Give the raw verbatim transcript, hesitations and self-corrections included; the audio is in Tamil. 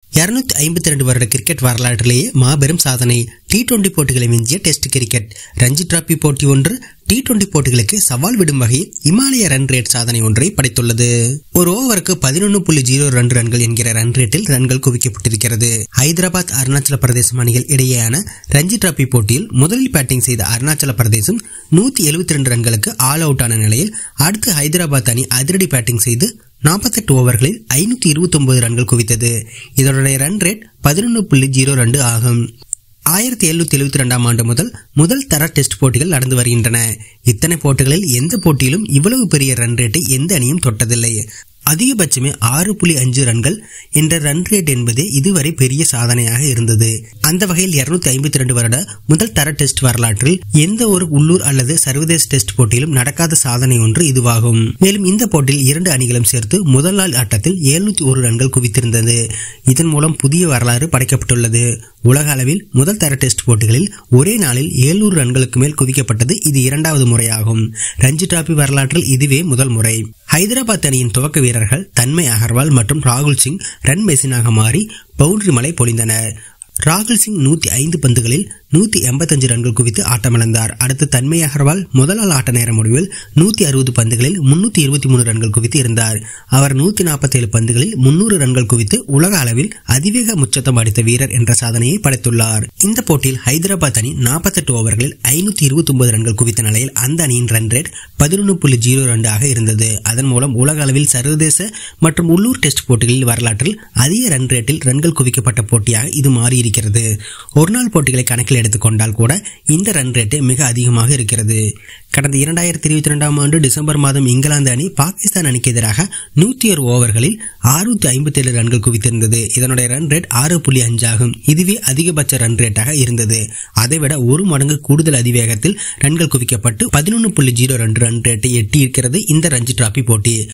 இருநூத்தி ஐம்பத்தி ரெண்டு வருட கிரிக்கெட் வரலாற்றிலேயே மாபெரும் சாதனை. டி டுவெண்டி போட்டிகளை மிஞ்சிய டெஸ்ட் கிரிக்கெட். ரஞ்சி டிராபி போட்டி ஒன்று டி டுவெண்டி போட்டிகளுக்கு சவால் விடும் வகையில் இமாலய ரன் ரேட் சாதனை ஒன்றை படைத்துள்ளது. ஒரு ஓவருக்கு பதினொன்று புள்ளி ஜீரோ ரெண்டு ரன்கள் என்கிற ரன் ரேட்டில் ரன்கள் குவிக்கப்பட்டிருக்கிறது. ஹைதராபாத் அருணாச்சல பிரதேசம் அணிகள் இடையேயான ரஞ்சி டிராபி போட்டியில் முதலில் பேட்டிங் செய்த அருணாச்சல பிரதேசம் நூத்தி எழுபத்தி ரெண்டு ரன்களுக்கு ஆல் அவுட் ஆன நிலையில் அடுத்து ஹைதராபாத் அணி அதிரடி பேட்டிங் செய்து நாற்பத்தி எட்டு ஓவர்களில் ஐநூத்தி இருபத்தி ஒன்பது ரன்கள் குவித்தது. இதனுடைய ரன் ரேட் பதினொன்று புள்ளி ஜீரோ ரெண்டு ஆகும். ஆயிரத்தி எழுநூத்தி எழுபத்தி ரெண்டாம் ஆண்டு முதல் முதல் தர டெஸ்ட் போட்டிகள் நடந்து வருகின்றன. இத்தனை போட்டிகளில் எந்த போட்டியிலும் இவ்வளவு பெரிய ரன் ரேட்டை எந்த அணியும் தொட்டதில்லை. அதிகபட்சமே ஆறு புள்ளி அஞ்சு ரன்கள் என்ற ரன் ரேட் என்பதே இதுவரை பெரிய சாதனையாக இருந்தது. அந்த வகையில் இருநூத்தி ஐம்பத்தி ரெண்டு வருட முதல் தர டெஸ்ட் வரலாற்றில் எந்த ஒரு உள்ளூர் அல்லது சர்வதேச டெஸ்ட் போட்டியிலும் நடக்காத சாதனை ஒன்று இதுவாகும். மேலும் இந்த போட்டியில் இரண்டு அணிகளும் சேர்த்து முதல் நாள் ஆட்டத்தில் எழுநூத்தி ஒரு ரன்கள் குவித்திருந்தது. இதன் மூலம் புதிய வரலாறு படைக்கப்பட்டுள்ளது. உலக அளவில் முதல் தர டெஸ்ட் போட்டிகளில் ஒரே நாளில் எழுநூறு ரன்களுக்கு மேல் குவிக்கப்பட்டது இது இரண்டாவது முறையாகும். ரஞ்சி டிராபி வரலாற்றில் இதுவே முதல் முறை. ஹைதராபாத் அணியின் துவக்க வீரர்கள் தன்மை அகர்வால் மற்றும் ராகுல் சிங் ரன் மெஷினாக மாறி பவுண்டரி மழை பொழிந்தனர். ராகுல் சிங் நூத்தி ஐந்து பந்துகளில் நூத்தி எண்பத்தி அஞ்சு ரன்கள் குவித்து ஆட்டமிழந்தார். அடுத்து தன்மை அகர்வால் முதல் நாள் ஆட்ட நேர முடிவில் நூத்தி அறுபது பந்துகளில் முன்னூத்தி இருபத்தி மூணு ரன்கள் குவித்து இருந்தார். அவர் நூத்தி நாற்பத்தி ஏழு பந்துகளில் முன்னூறு ரன்கள் குவித்து உலக அளவில் அதிவேக முச்சத்தம் அடித்த வீரர் என்ற சாதனையை படைத்துள்ளார். இந்த போட்டியில் ஹைதராபாத் அணி நாற்பத்தி எட்டு ஓவர்களில் ஐநூத்தி இருபத்தி ஒன்பது ரன்கள் குவித்த நிலையில் அந்த அணியின் ரன் ரேட் பதினொன்று புள்ளி ஜீரோ ரெண்டு ஆக இருந்தது. அதன் மூலம் உலக அளவில் சர்வதேச மற்றும் உள்ளூர் டெஸ்ட் போட்டிகளில் வரலாற்றில் அதிக ரன் ரேட்டில் ரன்கள் குவிக்கப்பட்ட போட்டியாக இது மாறியிருக்கிறது. ஒருநாள் போட்டிகளை கணக்கில் எடுத்துக்கொண்டால் கூட இந்த ரன் ரேட் மிக அதிகமாக இருக்கிறது. கடந்த இரண்டாயிரத்தி இருபத்தி இரண்டாம் ஆண்டு டிசம்பர் மாதம் இங்கிலாந்து அணி பாகிஸ்தான் அணிக்கு எதிராக நூத்தி ஒரு ஓவர்களில் அறுநூத்தி ஐம்பத்தி ஏழு ரன்கள் குவித்திருந்தது. இதனுடைய ரன் ரேட் ஆறு புள்ளி அஞ்சு ஆகும். இதுவே அதிகபட்ச ரன் ரேட்டாக இருந்தது. அதைவிட ஒரு மடங்கு கூடுதல் அதிவேகத்தில் ரன்கள் குவிக்கப்பட்டு பதினொன்று புள்ளி ஜீரோ ரெண்டு ரன் ரேட்டை எட்டி இருக்கிறது இந்த ரஞ்சி டிராபி போட்டி.